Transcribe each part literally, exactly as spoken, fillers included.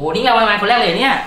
อ้นี่ไงวันมาคนแรกเลยเนี่ย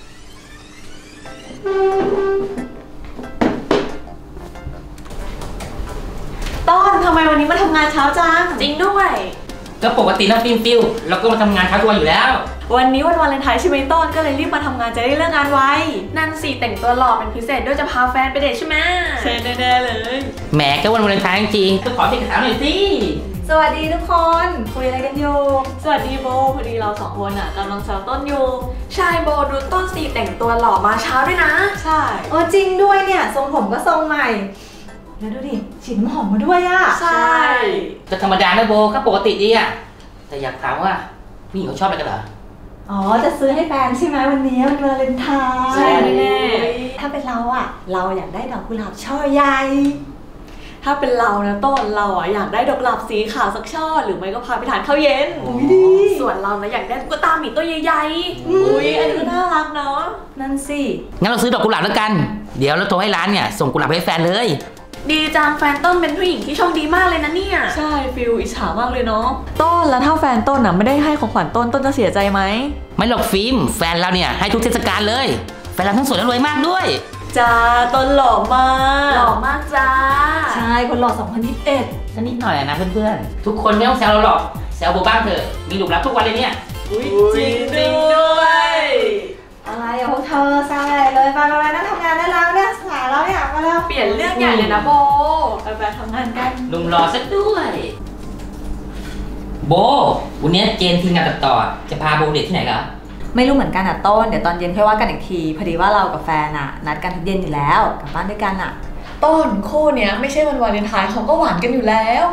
ต้นทำไมวันนี้มาทำงานเช้าจังจริงด้วยก็ปกตินะฟิล์มฟิลเราก็มาทำงานเช้าทุกวันอยู่แล้ววันนี้วันวาเลนไทน์ใช่ไหมต้นก็เลยรีบมาทำงานจะได้เลิกงานไวนั่นสิแต่งตัวหล่อเป็นพิเศษด้วยจะพาแฟนไปเดทใช่ไหมใช่แน่ๆเลยแหมก็วันวาเลนไทน์จริงก็ขอเอกสารหน่อยสิสวัสดีทุกคนคุยอะไรกันอยู่สวัสดีโบพอดีเราสองคนอ่ะกำลังแซวต้นอยู่ใช่โบดูต้นสิแต่งตัวหล่อมาเช้าด้วยนะใช่โอ้จริงด้วยเนี่ยทรงผมก็ทรงใหม่แล้วดูดิฉีดน้ำหอมมาด้วยอ่ะใช่ก็ธรรมดานะโบก็ปกติดีอ่ะแต่อยากถามว่าผู้หญิงเขาชอบอะไรกันเหรออ๋อจะซื้อให้แฟนใช่ไหมวันนี้วันวาเลนไทน์ใช่แน่ถ้าเป็นเราอ่ะเราอยากได้ดอกกุหลาบช่อใหญ่ถ้าเป็นเรานะต้นเราอ่ะอยากได้ดอกกุหลาบสีขาวสักช่อหรือไม่ก็พาไปทานข้าวเย็นอุ้ยดีส่วนเรานะอยากได้ตุ๊กตาหมีตัวใหญ่ๆอุ้ยอันนี้ก็น่ารักเนาะนั่นสิงั้นเราซื้อดอกกุหลาบแล้วกันเดี๋ยวเราโทรให้ร้านเนี่ยส่งกุหลาบให้แฟนเลยดีจังแฟนต้นเป็นผู้หญิงที่โชคดีมากเลยนะเนี่ยใช่ฟิลอิจฉามากเลยเนาะต้นแล้วถ้าแฟนต้นอ่ะไม่ได้ให้ของขวัญต้นต้นจะเสียใจไหมไม่หรอกฟิล์มแฟนเราเนี่ยให้ทุกเทศกาลเลยแฟนเราทั้งสวยและรวยมากด้วยจ้าต้นหล่อมากหล่อมากจ้าใช่คนหล่อสองพันยี่สิบเอ็ดก็นิดหน่อยนะเพื่อนๆทุกคนไม่ต้องแซวเราหรอกแซวโบบ้างเถอะมีหลุมรักทุกวันเลยเนี่ยจริงจริงด้วยอะไรอะพวกเธอแซวอะไรเลยไปไปนั่งทำงานได้แล้วเนี่ยสายแล้วเนี่ยมาแล้วเปลี่ยนเรื่องใหญ่เลยนะโบไปไปทำงานกันหนุ่มรอสักด้วยโบวันนี้เจนทีมงานตัดต่อจะพาโบเดทที่ไหนกันไม่รู้เหมือนกันอ่ะต้นเดี๋ยวตอนเย็นค่อยว่ากันอีกทีพอดีว่าเรากับแฟนอ่ะนัดกันทุกเย็นอยู่แล้วกลับบ้านด้วยกันอ่ะต้นคู่เนี้ยไม่ใช่วันวาเลนไทน์เขาก็หวานกันอยู่แล้ว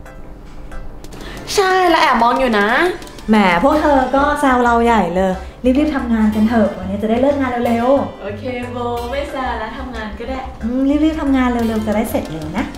ใช่แล้วแอบมองอยู่นะแหมพวกเธอก็แซวเราใหญ่เลยรีบๆทำงานกันเถอะวันนี้จะได้เลิกงานเร็วๆโอเคโบไม่แซวแล้วทำงานก็ได้อืมรีบๆทำงานเร็วๆจะได้เสร็จเร็วนะ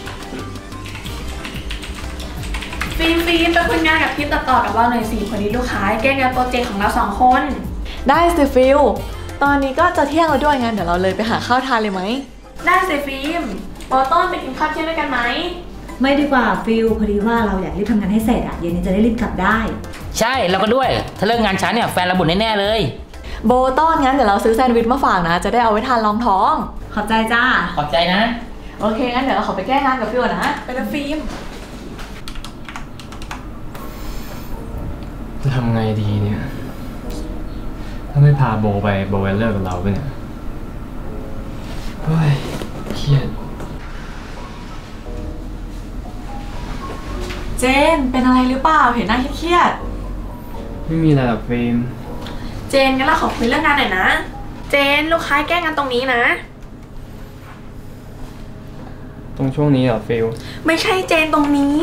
ฟิล์มฟิล์มไปคุยงานกับทีมตัดต่อกับเราหน่อยสิพอดีลูกค้าแก้งานโปรเจกต์ของเราสองคนได้สิฟิลตอนนี้ก็จะเที่ยงแล้วด้วยงั้นเดี๋ยวเราเลยไปหาข้าวทานเลยไหมได้สิฟิล์มโบต้นไปกินข้าวเที่ยงด้วยกันไหมไม่ดีกว่าฟิลพอดีว่าเราอยากรีบทำงานให้เสร็จอ่ะเย็นนี้จะได้รีบกลับได้ใช่เราก็ด้วยถ้าเลิกงานช้าเนี่ยแฟนเราบ่นแน่ๆเลยโบต้นงั้นเดี๋ยวเราซื้อแซนด์วิชมาฝากนะจะได้เอาไว้ทานรองท้องขอบใจจ้าขอบใจนะโอเคงั้นเดี๋ยวเราขอไปแก้งานกับฟิลนะไปนะฟิล์มจะทำไงดีเนี่ยถ้าไม่พาโบไปโบจะเลิกกับเราไปเนี่ยเฮ้ยเครียดเจนเป็นอะไรหรือเปล่าเห็นหน้าเครียดไม่มีอะไรหรอกฟิล์มเจนงั้นเราขอคุยเรื่องงานหน่อยนะเจนลูกค้าแก้งานตรงนี้นะตรงช่วงนี้เหรอฟิลไม่ใช่เจนตรงนี้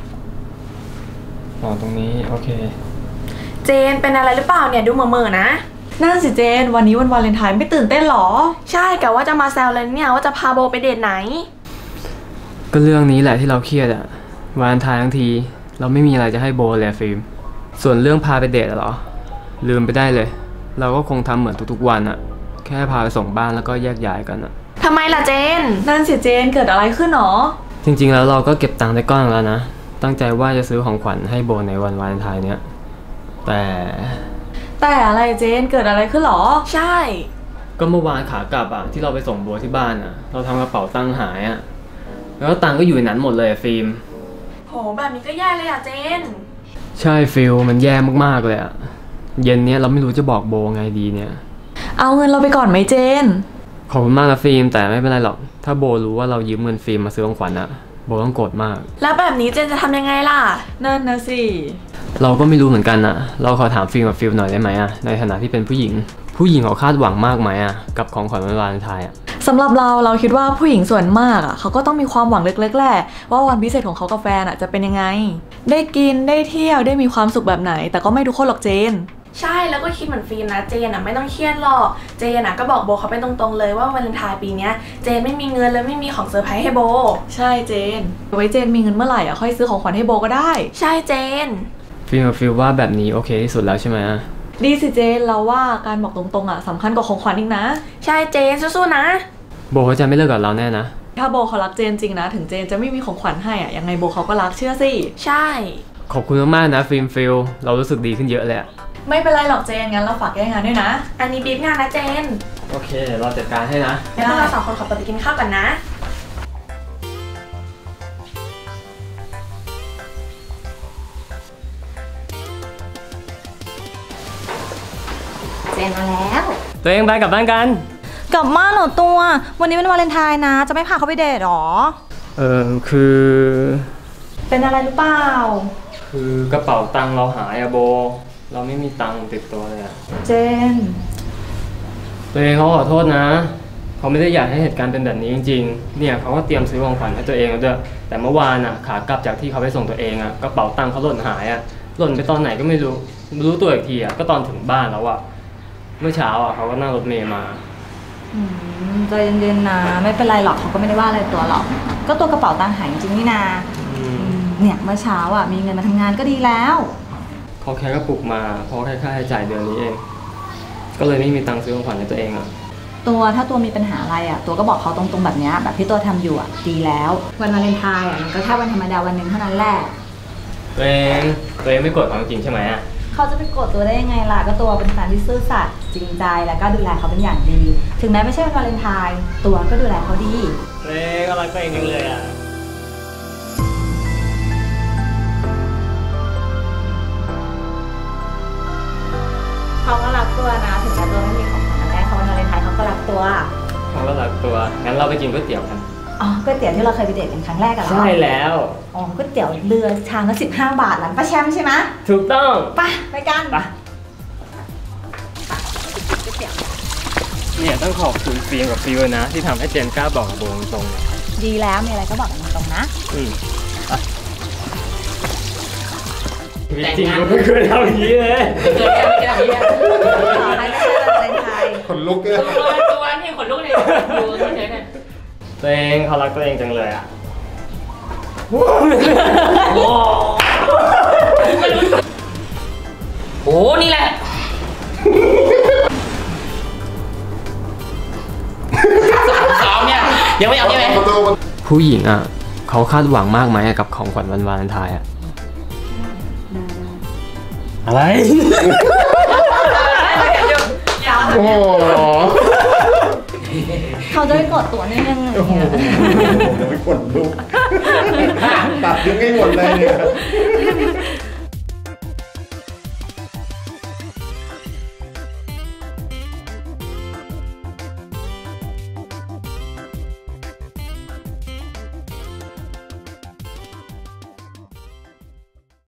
อ๋อตรงนี้โอเคเจนเป็นอะไรหรือเปล่าเนี่ยดูเมื่อๆนะนั่นสิเจนวันนี้วันวาเลนไทน์ไม่ตื่นเต้นหรอใช่กะว่าจะมาแซวเลยเนี่ยว่าจะพาโบไปเดทไหนก็เรื่องนี้แหละที่เราเครียดอะวาเลนไทน์ทั้งทีเราไม่มีอะไรจะให้โบเลยฟิล์มส่วนเรื่องพาไปเดทเหรอลืมไปได้เลยเราก็คงทำเหมือนทุกๆวันอะแค่พาไปส่งบ้านแล้วก็แยกย้ายกันอะทำไมล่ะเจนนั่นสิเจนเกิดอะไรขึ้นหรอจริงๆแล้วเราก็เก็บตังค์ได้ก้อนแล้วนะตั้งใจว่าจะซื้อของขวัญให้โบในวันวาเลนไทน์เนี้ยแต่แต่อะไรเจนเกิดอะไรขึ้นหรอใช่ก็เมื่อวานขากลับอะที่เราไปส่งโบที่บ้านอะเราทำกระเป๋าตังค์หายอะแล้วตังค์ก็อยู่ในนั้นหมดเลยฟิล์มโหแบบนี้ก็แย่เลยอะเจนใช่ฟิลมันแย่มากๆเลยอะเย็นนี้เราไม่รู้จะบอกโบไงดีเนี่ยเอาเงินเราไปก่อนไหมเจนขอบคุณมากนะฟิล์มแต่ไม่เป็นไรหรอกถ้าโบรู้ว่าเรายืมเงินฟิล์มมาซื้อของขวัญอะโบต้องโกรธมากแล้วแบบนี้เจนจะทำยังไงล่ะนั่นนะสิเราก็ไม่รู้เหมือนกันอะเราขอถามฟิล์มกับฟิลหน่อยได้ไหมอะในฐานะที่เป็นผู้หญิงผู้หญิงเขาคาดหวังมากไหมอะกับของขวัญวันวาเลนไทน์อะสำหรับเราเราคิดว่าผู้หญิงส่วนมากอะเขาก็ต้องมีความหวังเล็กๆแหละว่าวันพิเศษของเขากับแฟนอะจะเป็นยังไงได้กินได้เที่ยวได้มีความสุขแบบไหนแต่ก็ไม่ทุกคนหรอกเจนใช่แล้วก็คิดเหมือนฟิล์มนะเจนอะไม่ต้องเครียดหรอกเจนอะก็บอกโบเขาไปตรงๆเลยว่าวันวาเลนไทน์ปีนี้เจนไม่มีเงินเลยไม่มีของเซอร์ไพรส์ให้โบใช่เจนไว้เจนมีเงินเมื่อไหร่อะค่อยซื้อของขวัญให้โบก็ได้ใช่เจนฟิล์มกับฟิลว่าแบบนี้โอเคที่สุดแล้วใช่ไหมดีสิเจนเราว่าการบอกตรงๆอะสำคัญกว่าของขวัญอีกนะใช่เจนสู้ๆนะโบเขาจะไม่เลิกกับเราแน่นะถ้าโบเขารักเจนจริงนะถึงเจนจะไม่มีของขวัญให้อะยังไงโบเขาก็รักเชื่อสิใช่ขอบคุณมากๆนะฟิล์มฟิลเรารู้สึกดีขึ้นเยอะเลยไม่เป็นไรหรอกเจนงั้นเราฝากแก้งานด้วยนะอันนี้บีบงานนะเจนโอเคเราจัดการให้นะงั้นพวกเราสองคนขอตัวไปกินข้าวกันนะเจนมาแล้วตัวเองไปกลับบ้านกันกลับบ้านเหรอตัว วันนี้เป็นวาเลนไทน์นะ จะไม่พาเขาไปเดทหรอเออคือเป็นอะไรหรือเปล่าคือกระเป๋าตังค์เราหายอะโบ เราไม่มีตังค์ติดตัวเลยอะเจนตัวเองเขาขอโทษนะเขาไม่ได้อยากให้เหตุการณ์เป็นแบบนี้จริงๆเนี่ยเขาก็เตรียมซื้อของขวัญให้ตัวเองแล้วด้วยแต่เมื่อวานอะขากลับจากที่เขาไปส่งตัวเองอะกระเป๋าตังค์เขาหล่นหายอะหล่นไปตอนไหนก็ไม่รู้รู้ตัวอีกทีอะก็ตอนถึงบ้านแล้วอะเมื่อเช้าอะเขาก็นั่งรถเมล์มาอืมใจเย็นๆนะ ไม่เป็นไรหรอกเขาก็ไม่ได้ว่าอะไรตัวหรอก ก็ตัวกระเป๋าตังค์หายจริงๆนี่นาเนี่ยเมื่อเช้าอ่ะมีเงินมาทำงานก็ดีแล้วเขาแค่ก็ปลุกมาเพราะแค่ค่าใช้จ่ายเดือนนี้เอง ก็เลยไม่มีตังค์ซื้อของขวัญให้ตัวเองอ่ะตัวถ้าตัวมีปัญหาอะไรอ่ะตัวก็บอกเขาตรงๆแบบนี้แบบที่ตัวทำอยู่อ่ะดีแล้ววันวาเลนไทน์อ่ะมันก็แค่วันธรรมดาวันหนึ่งเท่านั้นแหละตัวเองตัวเองไม่โกรธเขาจริงใช่ไหมอ่ะเขาจะไปโกรธตัวได้ยังไงล่ะก็ตัวเป็นแฟนที่ซื่อสัตย์จริงใจแล้วก็ดูแลเขาเป็นอย่างดี ถึงแม้ไม่ใช่วันวาเลนไทน์ตัวก็ดูแลเขาดีตัวเองก็รักตัวเองจังเลยอ่ะเขาก็รักตัวนะถึงแม้ตัวไม่มีของขวัญอะไรเขาวันวาเลนไทน์เขาก็รักตัวเขาก็รักตัวงั้นเราไปกินก๋วยเตี๋ยวกันอ๋อก๋วยเตี๋ยวที่เราเคยไปเดทกันครั้งแรกอะเหรอใช่แล้วอ๋อก๋วยเตี๋ยวเรือชามละสิบห้าบาทร้านป้าแชมป์ใช่ไหมถูกต้องไปไปกันไปเนี่ยต้องขอบคุณฟิล์มกับฟิวนะที่ทำให้เจนกล้าบอกกับโบตรงๆดีแล้วมีอะไรก็บอกกันตรงๆนะอืมชีวิตจริงก็ไม่เคยทำอย่างนี้เลยเกิดอะไรกันแบบนี้ต่อให้ไม่ใช่วันวาเลนไทน์ขนลุกเลยตัวตัวนี่ขนลุกเลยดูเฉยๆเนี่ยตัวเองเขารักตัวเองจังเลยอ่ะโอ้โหนี่แหละสาวเนี่ยยังไม่เอาใช่ไหมผู้หญิงอ่ะเขาคาดหวังมากไหมกับของขวัญวันวาเลนไทน์อ่ะอะไรโอ้โหเขาจะไปกดตัวนี่ยังไงโอ้โหเนี่ยผมจะไปขนลุกตัดยังไม่หมดเลยเนี่ย